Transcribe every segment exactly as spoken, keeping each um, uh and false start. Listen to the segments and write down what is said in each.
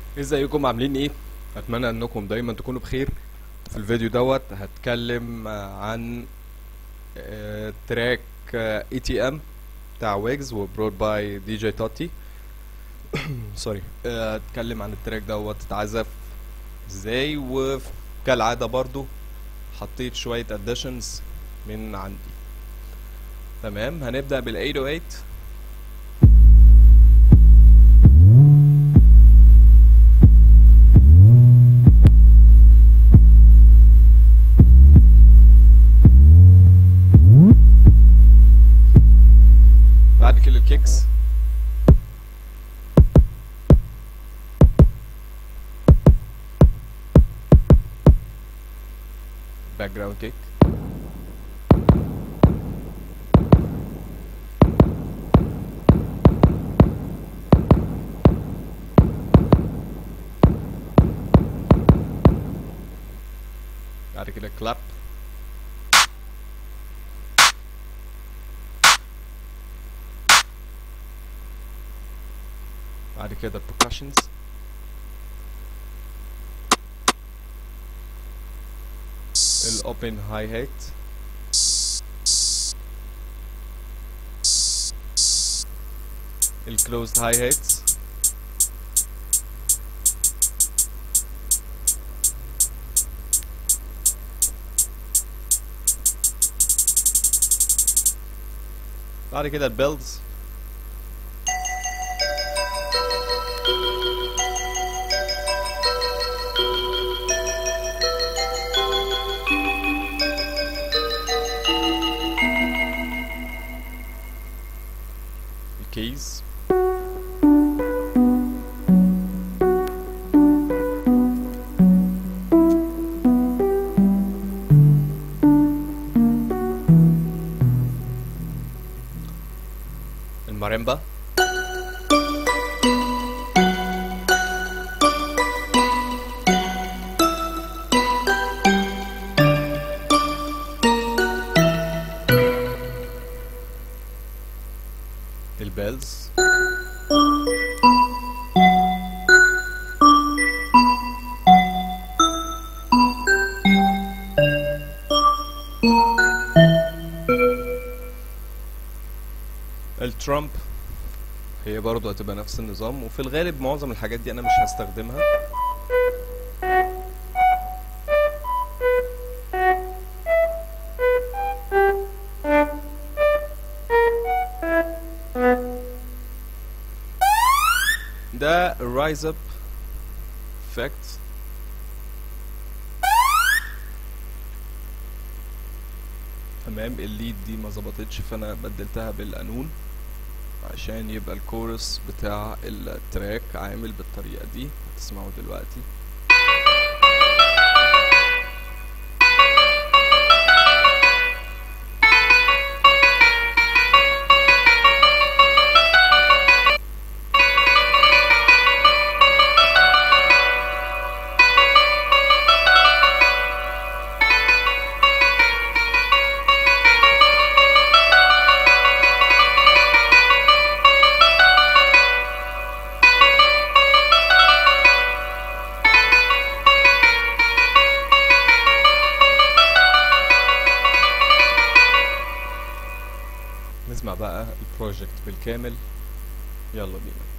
ازيكم عاملين ايه؟ اتمنى انكم دايما تكونوا بخير. في الفيديو دوت هتكلم آه، عن آه، تراك اي تي ام بتاع ويجز وبرود باي دي جي توتي. سوري. آه، هتكلم عن التراك دوت اتعزف ازاي، وكالعادة برضو حطيت شوية اديشنز من عندي. تمام، هنبدأ بال ثمانية صفر ثمانية. بعد كده الكيكس، باك جراوند كيك، بعد كده كلاب، بعد كده percussions، الاوبن هاي هات، الكلوزد هاي هات، بعد كده البيلدز، الكيز، الماريمبا، البيلز، الترامب هي برضو هتبقى نفس النظام، وفي الغالب معظم الحاجات دي انا مش هستخدمها. ده الرايز اب افكت. تمام، الليد دي ما ظبطتش فانا بدلتها بالقانون عشان يبقى الكورس بتاع التراك عامل بالطريقة دي، هتسمعوا دلوقتي. نسمع بقى البروجكت بالكامل، يلا بينا.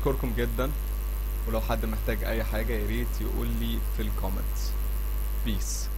بشكركم جدا، ولو حد محتاج اي حاجة ياريت يقول لي في الكومنتس. بيس.